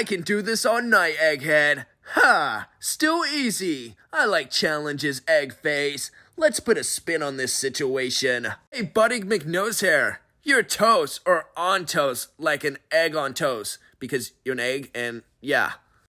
I can do this all night, Egghead. Ha! Still easy. I like challenges, Eggface. Let's put a spin on this situation. Hey, Buddy McNosehair. You're toast or on toast like an egg on toast because you're an egg and yeah.